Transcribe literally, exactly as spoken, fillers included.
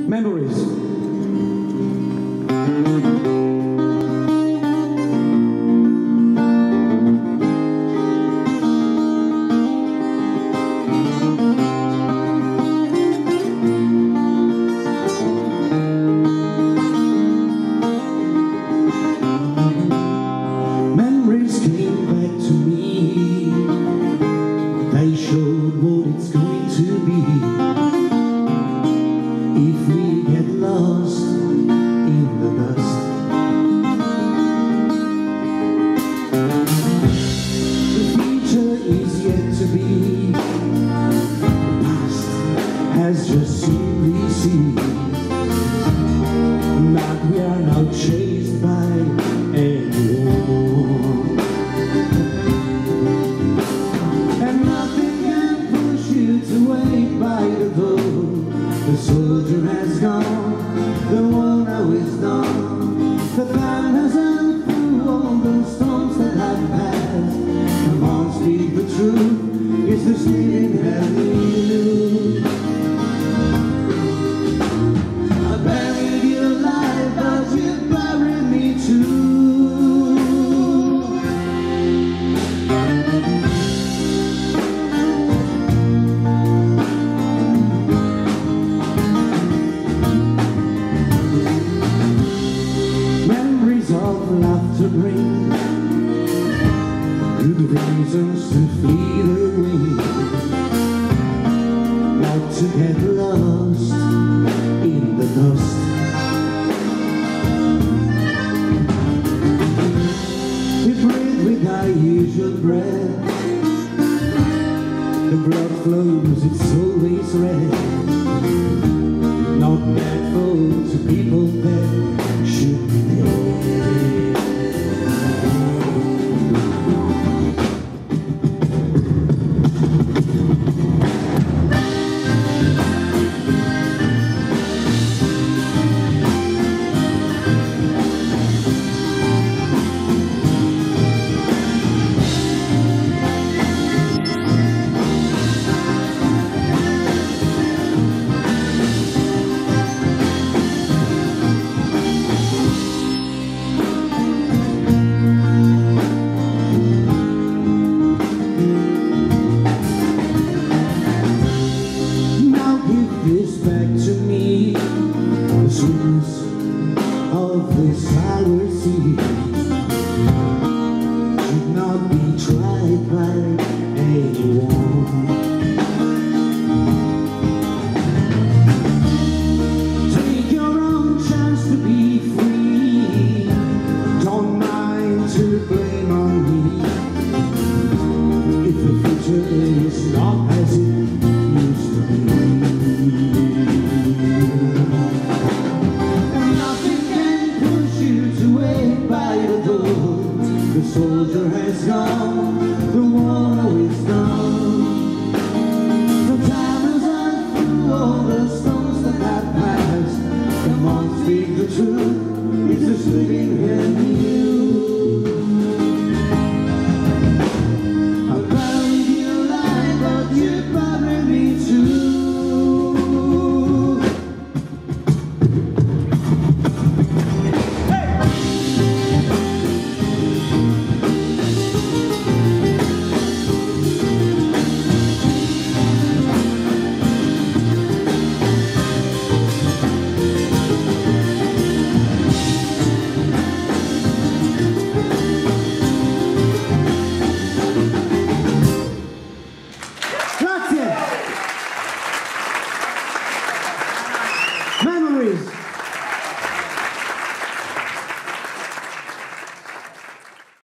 Memories. Memories came back to me. They showed what it's going to be if we get lost in the dust. The future is yet to be. The past has just simply ceased. But we are now chased by anyone, and nothing can push you to wait by the door. The soldier has gone, the war now is done. The band has run through all the storms that have passed. Come on, speak the truth, it's the sleeping hell in you. I buried you alive, but you buried me too. Of laughter bring good reasons to flee away, not to get lost in the dust. We breathe with our usual breath, the blood flows, it's always red. Not bad for to people that should be there. This back to me, the sweetness of this sour sea should not be tried by anyone. Take your own chance to be free, don't mind to blame on me if the future is not as it used to be. The soldier has gone, the war is done. The time has run through all the storms that have passed. Come on, speak the truth, it's a sleeping in you. I buried you alive, but you buried me too. Memories.